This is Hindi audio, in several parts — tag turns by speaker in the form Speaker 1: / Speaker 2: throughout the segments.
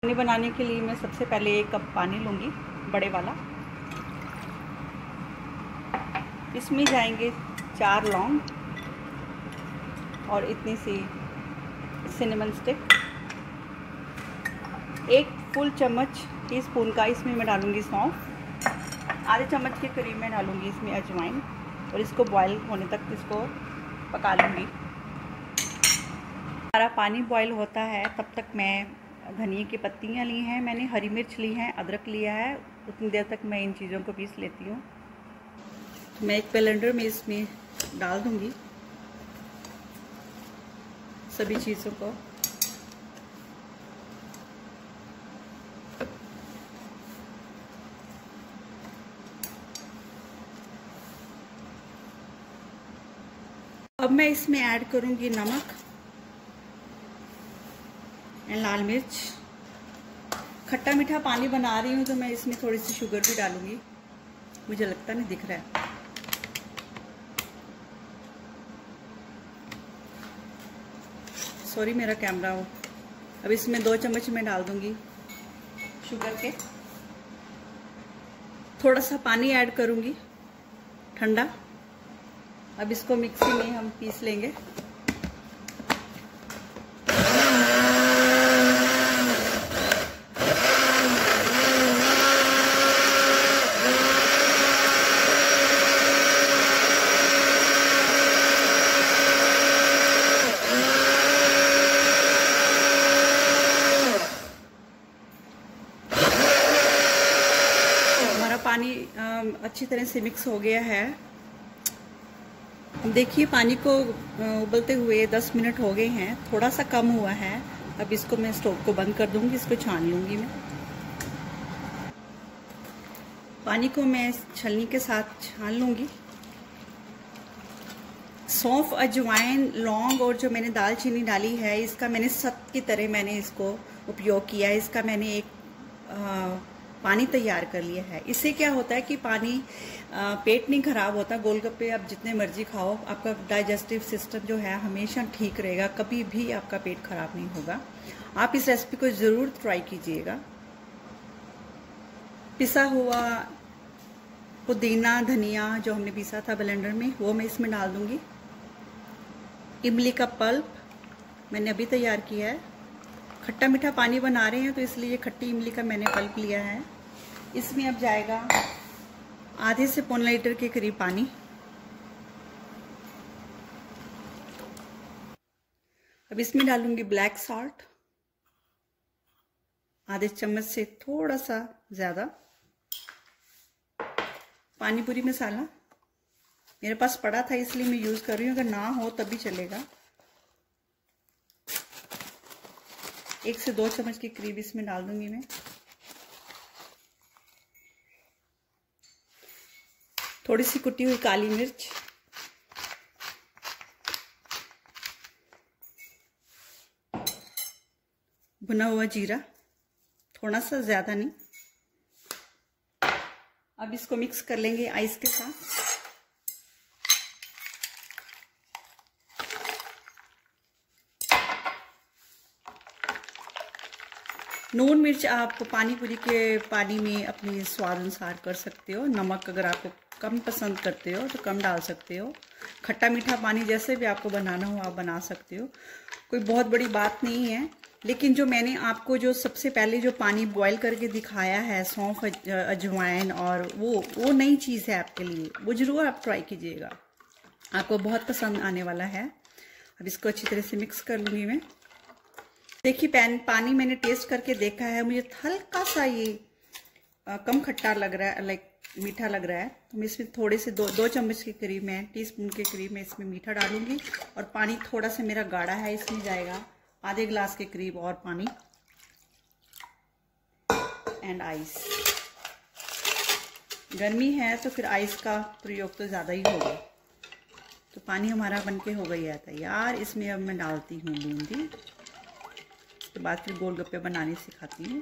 Speaker 1: पानी बनाने के लिए मैं सबसे पहले 1 कप पानी लूँगी, बड़े वाला। इसमें जाएंगे 4 लौंग और इतनी सी सिनेमन स्टिक। 1 फुल चम्मच टीस्पून का इसमें मैं डालूँगी सौंफ। आधे चम्मच के करीब मैं डालूँगी इसमें अजवाइन और इसको बॉयल होने तक इसको पका लूँगी। हमारा पानी बॉयल होता है तब तक मैं धनिया की पत्तियाँ ली हैं, मैंने हरी मिर्च ली है, अदरक लिया है। उतनी देर तक मैं इन चीज़ों को पीस लेती हूँ। तो मैं एक ब्लेंडर में इसमें डाल दूँगी सभी चीज़ों को। अब मैं इसमें ऐड करूँगी नमक एंड लाल मिर्च। खट्टा मीठा पानी बना रही हूँ तो मैं इसमें थोड़ी सी शुगर भी डालूँगी। मुझे लगता नहीं दिख रहा है। सॉरी मेरा कैमरा हो। अब इसमें 2 चम्मच मैं डाल दूँगी शुगर के। थोड़ा सा पानी ऐड करूँगी ठंडा। अब इसको मिक्सी में हम पीस लेंगे। पानी अच्छी तरह से मिक्स हो गया है। देखिए पानी को उबलते हुए 10 मिनट हो गए हैं, थोड़ा सा कम हुआ है। अब इसको मैं स्टोव को बंद कर दूंगी, इसको छान लूंगी मैं। पानी को मैं छलनी के साथ छान लूंगी। सौंफ, अजवाइन, लौंग और जो मैंने दालचीनी डाली है, इसका मैंने सत की तरह मैंने इसको उपयोग किया है। इसका मैंने एक पानी तैयार कर लिया है। इससे क्या होता है कि पानी पेट नहीं खराब होता। गोलगप्पे आप जितने मर्जी खाओ, आपका डाइजेस्टिव सिस्टम जो है हमेशा ठीक रहेगा, कभी भी आपका पेट खराब नहीं होगा। आप इस रेसिपी को ज़रूर ट्राई कीजिएगा। पिसा हुआ पुदीना, धनिया जो हमने पीसा था ब्लेंडर में, वो मैं इसमें डाल दूंगी। इमली का पल्प मैंने अभी तैयार किया है। खट्टा मीठा पानी बना रहे हैं तो इसलिए खट्टी इमली का मैंने पल्प लिया है। इसमें अब जाएगा आधे से पौन लीटर के करीब पानी। अब इसमें डालूंगी ब्लैक सॉल्ट, आधे चम्मच से थोड़ा सा ज्यादा। पानी पूरी मसाला मेरे पास पड़ा था इसलिए मैं यूज कर रही हूँ, अगर ना हो तब भी चलेगा। 1 से 2 चम्मच के करीब इसमें डाल दूंगी मैं। थोड़ी सी कुटी हुई काली मिर्च, भुना हुआ जीरा, थोड़ा सा, ज्यादा नहीं। अब इसको मिक्स कर लेंगे आइस के साथ। नून मिर्च आप पानी पूरी के पानी में अपने स्वाद अनुसार कर सकते हो। नमक अगर आपको कम पसंद करते हो तो कम डाल सकते हो। खट्टा मीठा पानी जैसे भी आपको बनाना हो आप बना सकते हो, कोई बहुत बड़ी बात नहीं है। लेकिन जो मैंने आपको जो सबसे पहले जो पानी बॉईल करके दिखाया है, सौंफ, अजवाइन, और वो नई चीज़ है आपके लिए, वो जरूर आप ट्राई कीजिएगा, आपको बहुत पसंद आने वाला है। अब इसको अच्छी तरह से मिक्स कर लूँगी मैं। देखिए पानी मैंने टेस्ट करके देखा है, मुझे हल्का सा ये कम खट्टा लग रहा है, लाइक मीठा लग रहा है। तो मैं इसमें थोड़े से 2 चम्मच के करीब, मैं टीस्पून के करीब मैं इसमें मीठा डालूंगी। और पानी थोड़ा सा मेरा गाढ़ा है, इसमें जाएगा आधे गिलास के करीब और पानी एंड आइस। गर्मी है तो फिर आइस का प्रयोग तो ज़्यादा ही होगा। तो पानी हमारा बनके हो गया है तैयार। इसमें अब मैं डालती हूँ बूंदी। उसके बाद फिर गोलगप्पे बनाने सिखाती हूँ।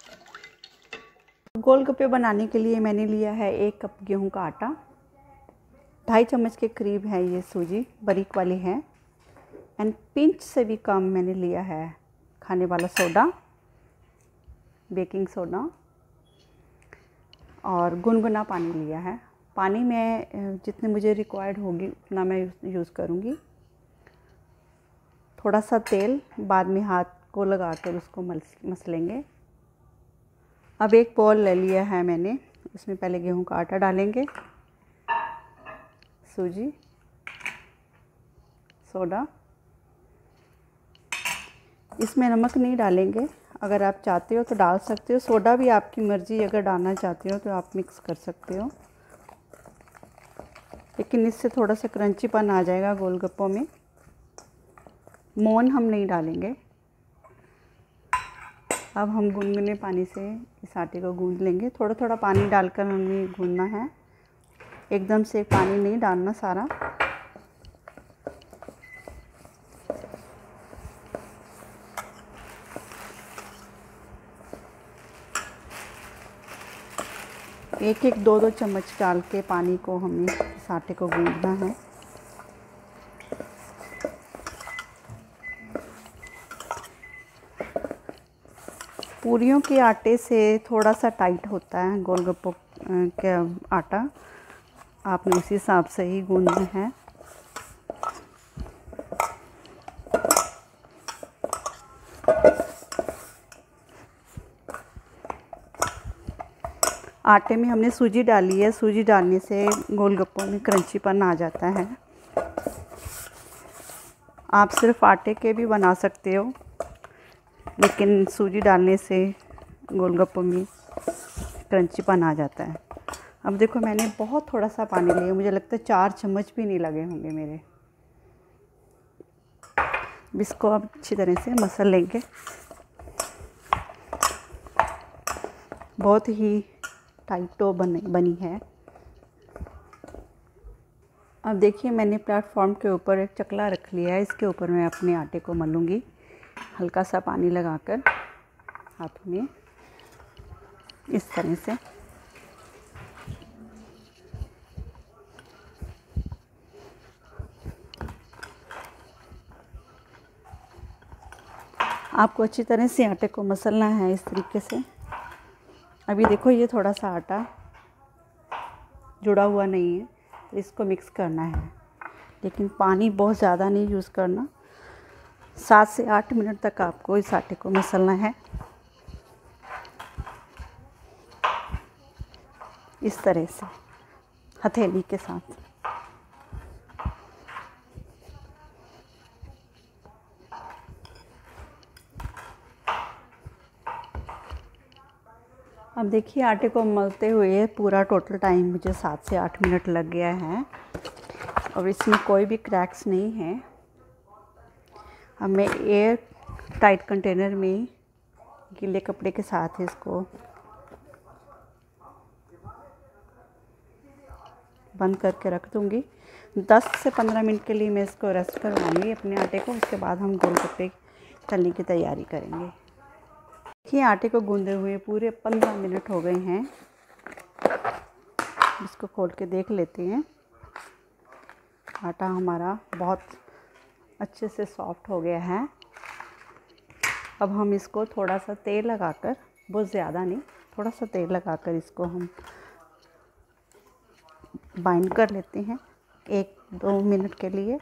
Speaker 1: गोलगप्पे बनाने के लिए मैंने लिया है 1 कप गेहूं का आटा, 2.5 चम्मच के करीब है ये सूजी, बारीक वाली है, एंड पिंच से भी कम मैंने लिया है खाने वाला सोडा, बेकिंग सोडा और गुनगुना पानी लिया है। पानी में जितने मुझे रिक्वायर्ड होगी उतना मैं यूज़ करूँगी। थोड़ा सा तेल बाद में हाथ को लगाकर उसको मसलेंगे। अब एक बॉल ले लिया है मैंने, उसमें पहले गेहूं का आटा डालेंगे, सूजी, सोडा। इसमें नमक नहीं डालेंगे, अगर आप चाहते हो तो डाल सकते हो। सोडा भी आपकी मर्ज़ी, अगर डालना चाहते हो तो आप मिक्स कर सकते हो, लेकिन इससे थोड़ा सा क्रंचीपन आ जाएगा गोलगप्पों में। मोहन हम नहीं डालेंगे। अब हम गुनगुने पानी से इस आटे को गूंद लेंगे। थोड़ा थोड़ा पानी डालकर हमें गूंदना है, एकदम से पानी नहीं डालना सारा। एक एक दो दो चम्मच डाल के पानी को हमें इस आटे को गूंदना है। पूरियों के आटे से थोड़ा सा टाइट होता है गोलगप्पों का आटा, आपने उसी हिसाब से ही गूंदना है। आटे में हमने सूजी डाली है, सूजी डालने से गोलगप्पों में क्रंचीपन आ जाता है। आप सिर्फ आटे के भी बना सकते हो, लेकिन सूजी डालने से गोलगप्पों में क्रंचीपन आ जाता है। अब देखो मैंने बहुत थोड़ा सा पानी लिया, मुझे लगता है 4 चम्मच भी नहीं लगे होंगे मेरे। इसको अब अच्छी तरह से मसल लेंगे। बहुत ही टाइट डो बनी है। अब देखिए मैंने प्लेटफॉर्म के ऊपर एक चकला रख लिया है, इसके ऊपर मैं अपने आटे को मलूँगी, हल्का सा पानी लगाकर हाथों में इस तरह से। आपको अच्छी तरह से आटे को मसलना है इस तरीके से। अभी देखो ये थोड़ा सा आटा जुड़ा हुआ नहीं है, तो इसको मिक्स करना है, लेकिन पानी बहुत ज़्यादा नहीं यूज़ करना। 7 से 8 मिनट तक आपको इस आटे को मसलना है इस तरह से हथेली के साथ। अब देखिए आटे को मलते हुए पूरा टोटल टाइम मुझे 7 से 8 मिनट लग गया है और इसमें कोई भी क्रैक्स नहीं है। अब मैं एयर टाइट कंटेनर में गीले कपड़े के साथ इसको बंद करके रख दूँगी। 10 से 15 मिनट के लिए मैं इसको रेस्ट करवाऊँगी अपने आटे को। उसके बाद हम गोलगप्पे तलने की तैयारी करेंगे। देखिए आटे को गूंदे हुए पूरे 15 मिनट हो गए हैं। इसको खोल के देख लेते हैं। आटा हमारा बहुत अच्छे से सॉफ्ट हो गया है। अब हम इसको थोड़ा सा तेल लगाकर, बहुत ज़्यादा नहीं, थोड़ा सा तेल लगाकर इसको हम बाइंड कर लेते हैं 1-2 मिनट के लिए।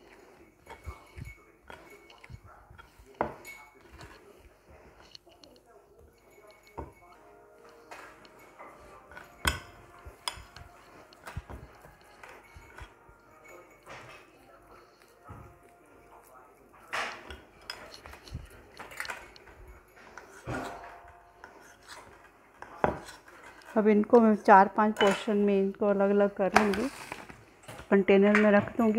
Speaker 1: अब इनको मैं 4-5 पोर्शन में इनको अलग अलग कर लूँगी, कंटेनर में रख दूँगी।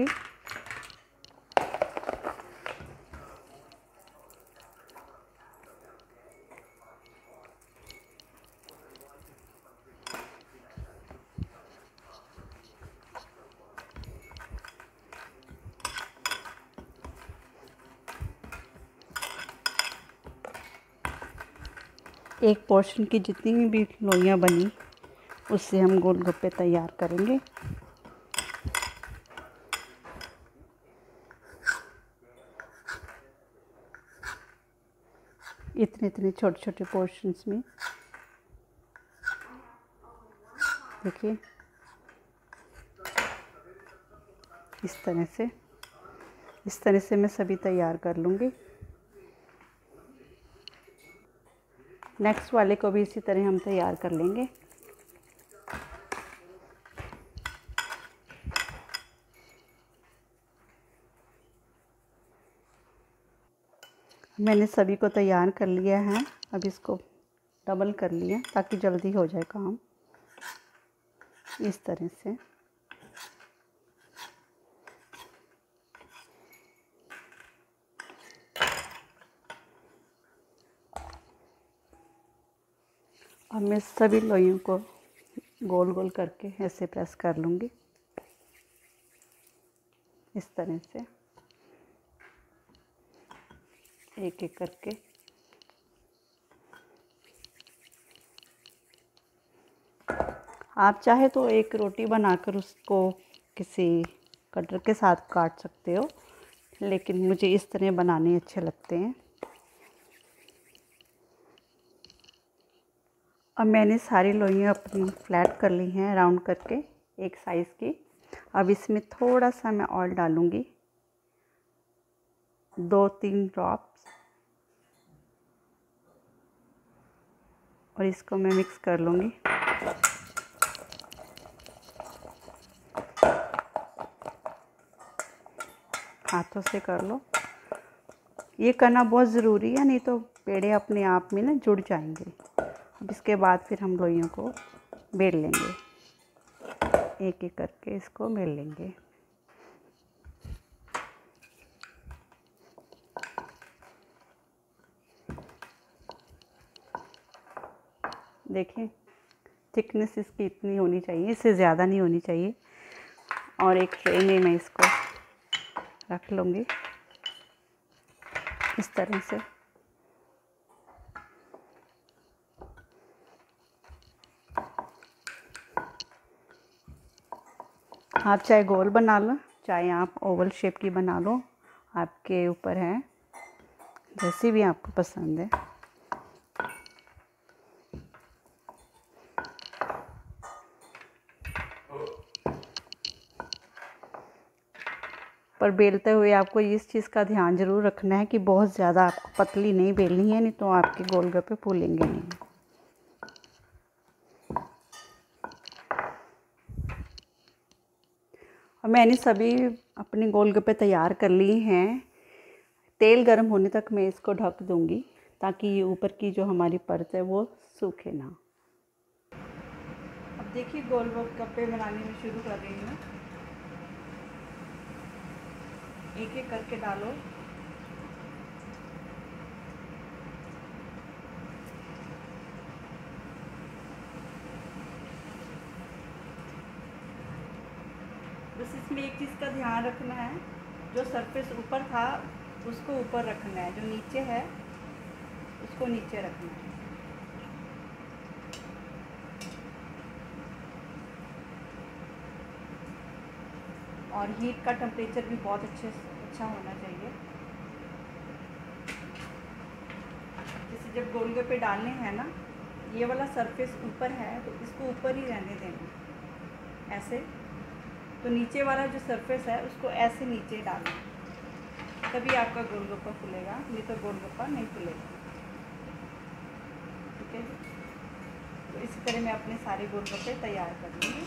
Speaker 1: एक पोर्शन की जितनी भी लोइयाँ बनी उससे हम गोलगप्पे तैयार करेंगे। इतने इतने छोटे छोटे पोर्शंस में। देखिए इस तरह से मैं सभी तैयार कर लूँगी। नेक्स्ट वाले को भी इसी तरह हम तैयार कर लेंगे। मैंने सभी को तैयार कर लिया है। अब इसको डबल कर लिया ताकि जल्दी हो जाए काम। इस तरह से अब मैं सभी लोइयों को गोल गोल करके ऐसे प्रेस कर लूँगी, इस तरह से एक एक करके। आप चाहे तो एक रोटी बनाकर उसको किसी कटर के साथ काट सकते हो, लेकिन मुझे इस तरह बनाने अच्छे लगते हैं। अब मैंने सारी लोइयाँ अपनी फ्लैट कर ली हैं राउंड करके एक साइज़ की। अब इसमें थोड़ा सा मैं ऑयल डालूँगी, 2-3 ड्रॉप्स, और इसको मैं मिक्स कर लूँगी। हाथों से कर लो, ये करना बहुत ज़रूरी है, नहीं तो पेड़े अपने आप में ना जुड़ जाएंगे। अब इसके बाद फिर हम लोइयों को बेल लेंगे, एक एक करके इसको बेल लेंगे। देखें थिकनेस इसकी इतनी होनी चाहिए, इससे ज़्यादा नहीं होनी चाहिए। और एक ट्रे में मैं इसको रख लूँगी इस तरह से। आप चाहे गोल बना लो, चाहे आप ओवल शेप की बना लो, आपके ऊपर है, जैसी भी आपको पसंद है। पर बेलते हुए आपको इस चीज़ का ध्यान ज़रूर रखना है कि बहुत ज़्यादा आपको पतली नहीं बेलनी है, नहीं तो आपके गोलगप्पे फूलेंगे नहीं। और मैंने सभी अपने गोलगप्पे तैयार कर लिए हैं। तेल गर्म होने तक मैं इसको ढक दूंगी ताकि ये ऊपर की जो हमारी परत है वो सूखे ना। अब देखिए गोलगप्पे बनाने में शुरू कर रही हूँ। एक एक करके डालो। बस इसमें एक चीज़ का ध्यान रखना है, जो सरफेस ऊपर था उसको ऊपर रखना है, जो नीचे है उसको नीचे रखना है। और हीट का टेम्परेचर भी बहुत अच्छा होना चाहिए। जैसे जब गोलगप्पे डालने हैं ना, ये वाला सरफेस ऊपर है तो इसको ऊपर ही रहने देना ऐसे। तो नीचे वाला जो सरफेस है उसको ऐसे नीचे डालना, तभी आपका गोलगप्पा फूलेगा, नहीं तो गोलगप्पा नहीं फूलेगा। ठीक है, तो इसी तरह मैं अपने सारे गोलगप्पे तैयार कर लूँगी।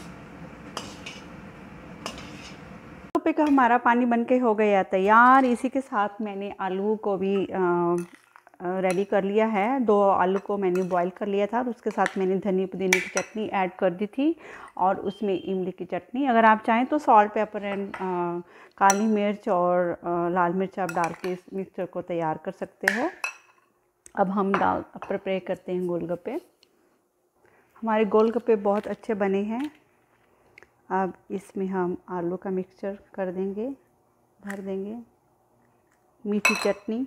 Speaker 1: गोलगप्पे का हमारा पानी बनके हो गया तैयार। इसी के साथ मैंने आलू को भी रेडी कर लिया है। 2 आलू को मैंने बॉईल कर लिया था और उसके साथ मैंने धनिया पुदीने की चटनी ऐड कर दी थी और उसमें इमली की चटनी। अगर आप चाहें तो सॉल्ट पेपर एंड काली मिर्च और लाल मिर्च आप डाल के इस मिक्सचर को तैयार कर सकते हो। अब हम प्रिपेयर करते हैं गोलगप्पे। हमारे गोलगप्पे बहुत अच्छे बने हैं। अब इसमें हम आलू का मिक्सचर कर देंगे, भर देंगे, मीठी चटनी,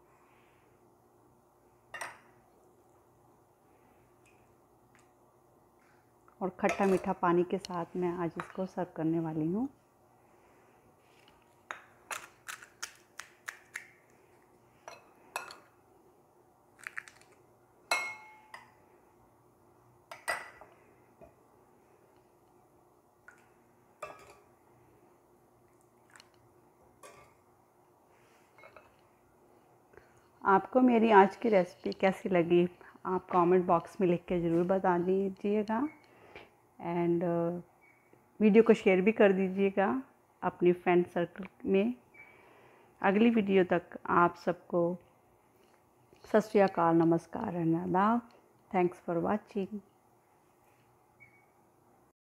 Speaker 1: और खट्टा मीठा पानी के साथ मैं आज इसको सर्व करने वाली हूँ। आपको मेरी आज की रेसिपी कैसी लगी आप कमेंट बॉक्स में लिख के ज़रूर बता दीजिएगा। एंड वीडियो को शेयर भी कर दीजिएगा अपनी फ्रेंड सर्कल में। अगली वीडियो तक आप सबको सत श्री अकाल, नमस्कार एंड आदाब। Thanks for watching.